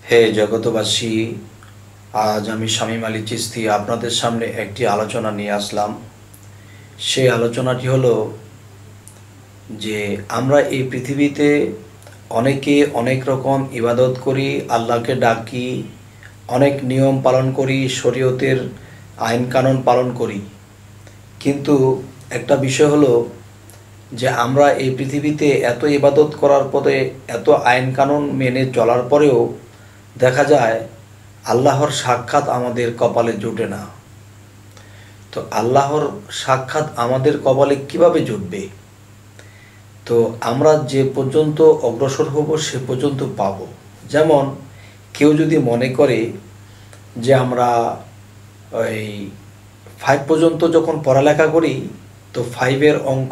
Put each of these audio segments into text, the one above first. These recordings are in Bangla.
হে জগতবাসী, আজ আমি শামীম আলী চিশতি আপনাদের সামনে একটি আলোচনা নিয়ে আসলাম। সেই আলোচনাটি হলো যে আমরা এই পৃথিবীতে অনেকে অনেক রকম ইবাদত করি, আল্লাহকে ডাকি, অনেক নিয়ম পালন করি, শরীয়তের আইন কানুন পালন করি। কিন্তু একটা বিষয় হলো যে আমরা এই পৃথিবীতে এত ইবাদত করার পরে, এত আইন কানুন মেনে চলার পরেও দেখা যায় আল্লাহর সাক্ষাৎ আমাদের কপালে জুটে না। তো আল্লাহর সাক্ষাৎ আমাদের কপালে কিভাবে জুটবে? তো আমরা যে পর্যন্ত অগ্রসর হব সে পর্যন্ত পাব। যেমন কেউ যদি মনে করে যে আমরা ওই 5 পর্যন্ত যখন পড়ালেখা করি, তো 5-এর অঙ্ক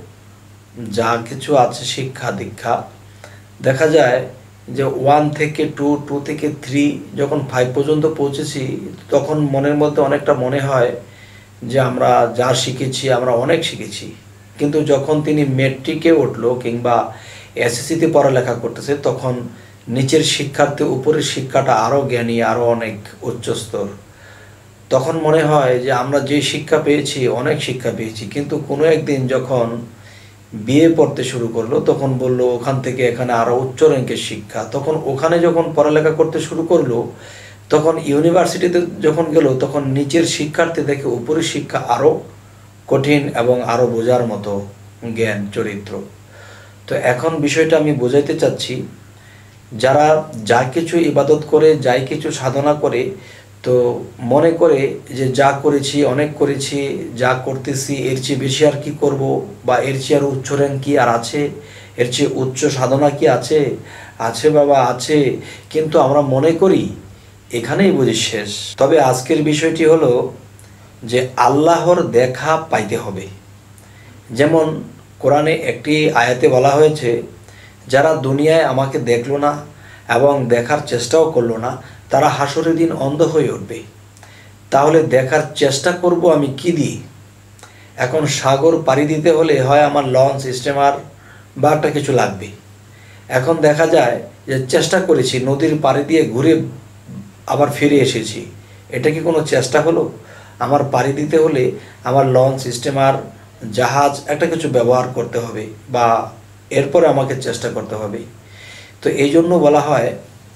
যা কিছু আছে শিক্ষা দীক্ষা, দেখা যায় যে 1 থেকে 2, 2 থেকে 3 যখন 5 পর্যন্ত পৌঁছেছি, তখন মনের মধ্যে অনেকটা মনে হয় যে আমরা যা শিখেছি আমরা অনেক শিখেছি। কিন্তু যখন তিনি মেট্রিকে উঠলো কিংবা এসএসসিতে পড়ালেখা করতেছে, তখন নিচের শিক্ষার্থী উপরের শিক্ষাটা আরও জ্ঞানী, আরও অনেক উচ্চস্তর। তখন মনে হয় যে আমরা যে শিক্ষা পেয়েছি অনেক শিক্ষা পেয়েছি, কিন্তু কোনো একদিন যখন বিয়ে পড়তে শুরু করলো তখন বলল ওখান থেকে এখানে আরও উচ্চ র্যাঙ্কের শিক্ষা। তখন ওখানে যখন পড়ালেখা করতে শুরু করলো, তখন ইউনিভার্সিটিতে যখন গেল, তখন নিচের শিক্ষার্থী দেখে উপরের শিক্ষা আরও কঠিন এবং আরও বোঝার মতো জ্ঞান চরিত্র। তো এখন বিষয়টা আমি বোঝাইতে চাচ্ছি, যারা যা কিছু ইবাদত করে, যাই কিছু সাধনা করে, তো মনে করে যে যা করেছি অনেক করেছি, যা করতেছি এর চেয়ে বেশি আর কি করব, বা এর চেয়ে আর উচ্চ র্যাঙ্ক কি আর আছে, এর চেয়ে উচ্চ সাধনা কি আছে? আছে বাবা, আছে। কিন্তু আমরা মনে করি এখানেই বুঝি শেষ। তবে আজকের বিষয়টি হলো যে আল্লাহর দেখা পাইতে হবে। যেমন কোরআনে একটি আয়াতে বলা হয়েছে, যারা দুনিয়ায় আমাকে দেখলো না এবং দেখার চেষ্টাও করলো না, তারা হাসরের দিন অন্ধ হয়ে উঠবে। তাহলে দেখার চেষ্টা করব আমি কি দিয়ে? এখন সাগর পাড়ি দিতে হলে হয় আমার লঞ্চ, স্টিমার বা একটা কিছু লাগবে। এখন দেখা যায় যে চেষ্টা করেছি, নদীর পাড়ি দিয়ে ঘুরে আবার ফিরে এসেছি, এটা কি কোনো চেষ্টা হলো? আমার পাড়ি দিতে হলে আমার লঞ্চ, স্টিমার, জাহাজ একটা কিছু ব্যবহার করতে হবে, বা এরপরে আমাকে চেষ্টা করতে হবে। তো এই জন্য বলা হয়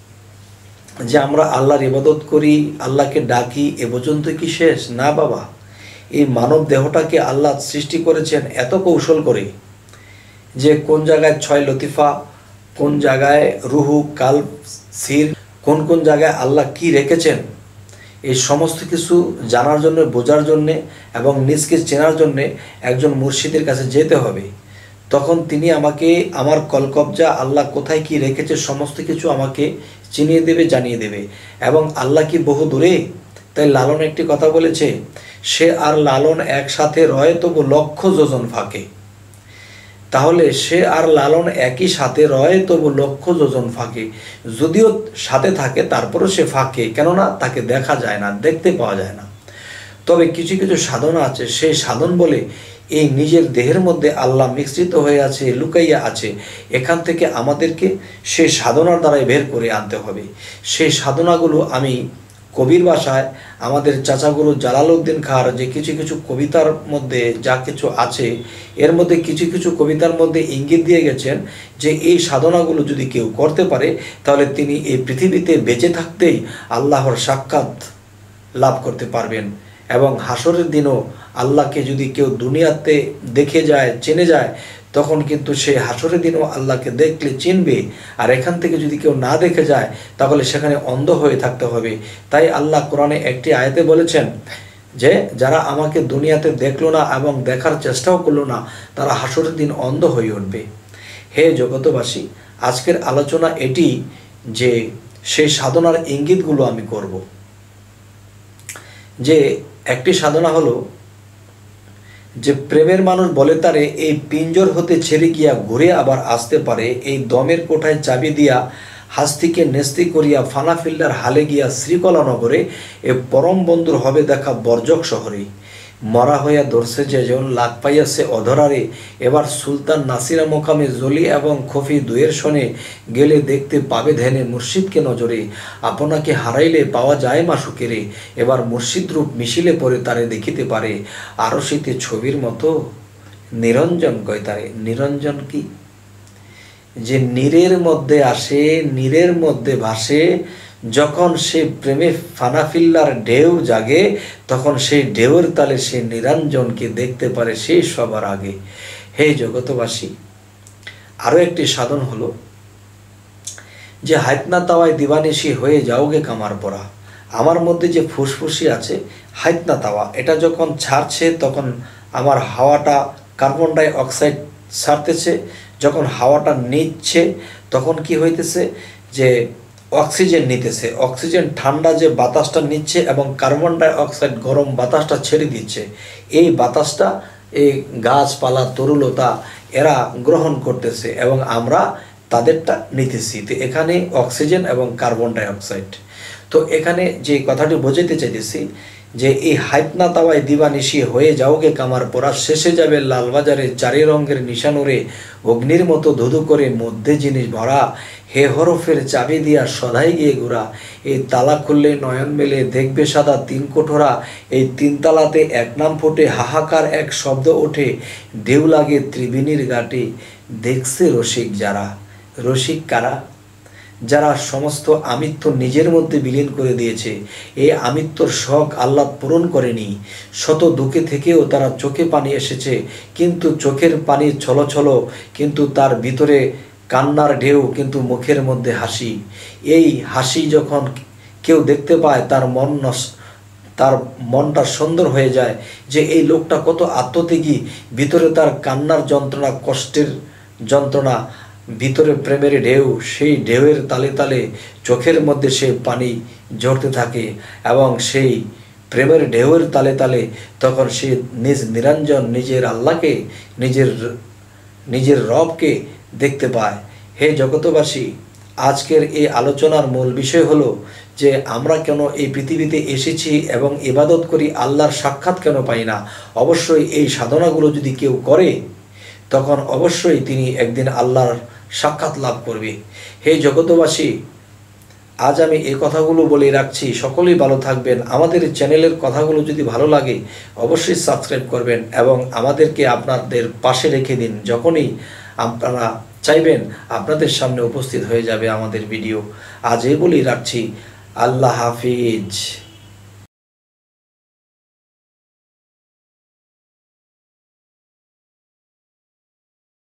যে আমরা আল্লাহর ইবাদত করি, আল্লাহকে ডাকি, এ পর্যন্ত কি শেষ? না বাবা, এই মানব দেহটাকে আল্লাহ সৃষ্টি করেছেন এত কৌশল করে, যে কোন জায়গায় 6 লতিফা, কোন জায়গায় রুহু, কালব, সির, কোন কোন জায়গায় আল্লাহ কি রেখেছেন, এই সমস্ত কিছু জানার জন্য, বোঝার জন্যে এবং নিজকে চেনার জন্যে একজন মুর্শিদের কাছে যেতে হবে। তখন তিনি আমাকে আমার কলকবজা আল্লাহ কোথায় কি রেখেছে সমস্ত কিছু আমাকে চিনিয়ে দেবে, জানিয়ে দেবে। এবং আল্লাহ কি বহু দূরে? তাই লালন একটি কথা বলেছে, সে আর লালন একসাথে রয় তবু লক্ষ যোজন ফাঁকে। তাহলে সে আর লালন একই সাথে রয় তবু লক্ষ যোজন ফাঁকে। যদিও সাথে থাকে তারপরও সে ফাঁকে, কেননা তাকে দেখা যায় না, দেখতে পাওয়া যায় না। তবে কিছু কিছু সাধনা আছে, সেই সাধন বলে এই নিজের দেহের মধ্যে আল্লাহ মিশ্রিত হয়ে আছে, লুকাইয়া আছে। এখান থেকে আমাদেরকে সেই সাধনার দ্বারাই বের করে আনতে হবে। সেই সাধনাগুলো আমি কবির ভাষায় আমাদের চাচাগুরু জালালউদ্দিন খাঁর যে কিছু কিছু কবিতার মধ্যে যা কিছু আছে, এর মধ্যে কিছু কিছু কবিতার মধ্যে ইঙ্গিত দিয়ে গেছেন যে এই সাধনাগুলো যদি কেউ করতে পারে, তাহলে তিনি এই পৃথিবীতে বেঁচে থাকতেই আল্লাহর সাক্ষাৎ লাভ করতে পারবেন। এবং হাসরের দিনও আল্লাহকে যদি কেউ দুনিয়াতে দেখে যায়, চেনে যায়, তখন কিন্তু সে হাসরের দিনও আল্লাহকে দেখলে চিনবে। আর এখান থেকে যদি কেউ না দেখে যায়, তাহলে সেখানে অন্ধ হয়ে থাকতে হবে। তাই আল্লাহ কোরআনে একটি আয়াতে বলেছেন যে যারা আমাকে দুনিয়াতে দেখলো না এবং দেখার চেষ্টাও করলো না, তারা হাসরের দিন অন্ধ হয়ে উঠবে। হে জগতবাসী, আজকের আলোচনা এটি যে সেই সাধনার ইঙ্গিতগুলো আমি করব। যে একটি সাধনা হলো যে প্রেমের মানুষ বলে তারে এই পিঞ্জর হতে ছেড়ে গিয়া ঘুরে আবার আসতে পারে, এই দমের কোঠায় চাবি দিয়া হাস্তিকে নেস্তি করিয়া ফানা ফিল্ডার হালে গিয়া শ্রীকলা নগরে, এ পরম বন্ধুর হবে দেখা বর্জক শহরে। মরা হইয়া ধরছে যেজন, লাগ পাইয়াছে অধরারে। এবার সুলতান নাসিরা মোকামে জলি এবং খফি দুয়ের শনে গেলে দেখতে পাবে ধ্যানে মুর্শিদকে নজরে। আপনাকে হারাইলে পাওয়া যায় মাসুকেরে, এবার মুর্শিদ রূপ মিশিলে পরে তারে দেখিতে পারে। আরো শীতে ছবির মতো নিরঞ্জন কয় তারে। নিরঞ্জন কি? যে নীরের মধ্যে আসে, নীরের মধ্যে ভাসে, যখন সে প্রেমে ফানাফিল্লার ঢেউ জাগে, তখন সেই ঢেউর তালে সে নিরঞ্জনকে দেখতে পারে সেই সবার আগে। হে জগতবাসী, আরো একটি সাধন হলো যে হাইতনা তাওয়ায় দিবানিশি হয়ে যাওগে কামার পরা। আমার মধ্যে যে ফুসফুসি আছে হাইতনা তাওয়া, এটা যখন ছাড়ছে তখন আমার হাওয়াটা কার্বন ডাই অক্সাইড ছাড়তেছে, যখন হাওয়াটা নিচ্ছে তখন কি হইতেছে যে অক্সিজেন নিতেছে, অক্সিজেন ঠান্ডা যে বাতাসটা নিচ্ছে এবং কার্বন ডাই অক্সাইড গরম বাতাসটা ছেড়ে দিচ্ছে। এই বাতাসটা এই গাছপালা তরুলতা এরা গ্রহণ করতেছে এবং আমরা তাদেরটা নিতেছি। তো এখানে অক্সিজেন এবং কার্বন ডাই অক্সাইড। তো এখানে যে কথাটি বোঝাতে চাইতেছি যে এই হাইতনা তাওয়ায় দিবানিশি হয়ে যাওগে কামার পরা, শেষে যাবে লালবাজারে চারি রঙের নিশানুরে, অগ্নির মতো ধুধু করে মধ্যে জিনিস ভরা, হে হরফের চাবি দিয়া সদাই গিয়ে ঘোরা। এই তালা খুললে নয়ন মেলে দেখবে সাদা তিন কোঠরা, এই তিন তালাতে এক নাম ফোটে, হাহাকার এক শব্দ ওঠে, ঢেউ লাগে ত্রিবেণীর ঘাটে। দেখছে রসিক যারা। রসিক কারা? যারা সমস্ত আমিত্ব নিজের মধ্যে বিলীন করে দিয়েছে। এই আমিত্বর শখ আহ্লাদ পূরণ করেনি। শত দুঃখে থেকেও তারা চোখে পানি এসেছে, কিন্তু চোখের পানি ছলো ছলো, কিন্তু তার ভিতরে কান্নার ঢেউ, কিন্তু মুখের মধ্যে হাসি। এই হাসি যখন কেউ দেখতে পায় তার মনটা সুন্দর হয়ে যায় যে এই লোকটা কত আত্মত্যাগী, ভিতরে তার কান্নার যন্ত্রণা, কষ্টের যন্ত্রণা, ভিতরে প্রেমের ঢেউ, সেই ঢেউয়ের তালে তালে চোখের মধ্যে সে পানি ঝরতে থাকে এবং সেই প্রেমের ঢেউয়ের তালে তালে তখন সে নিজ নিরঞ্জন, নিজের আল্লাহকে, নিজের রবকে দেখতে পায়। হে জগতবাসী, আজকের এই আলোচনার মূল বিষয় হলো যে আমরা কেন এই পৃথিবীতে এসেছি এবং ইবাদত করি, আল্লাহর সাক্ষাৎ কেন পাই না। অবশ্যই এই সাধনাগুলো যদি কেউ করে তখন অবশ্যই তিনি একদিন আল্লাহর সাক্ষাৎ লাভ করবে। হে জগতবাসী, আজ আমি এই কথাগুলো বলে রাখছি। সকলেই ভালো থাকবেন। আমাদের চ্যানেলের কথাগুলো যদি ভালো লাগে অবশ্যই সাবস্ক্রাইব করবেন এবং আমাদেরকে আপনাদের পাশে রেখে দিন। যখনই আপনারা চাইবেন আপনাদের সামনে উপস্থিত হয়ে যাবে আমাদের ভিডিও। আজ এই বলেই রাখছি। আল্লাহ হাফিজ।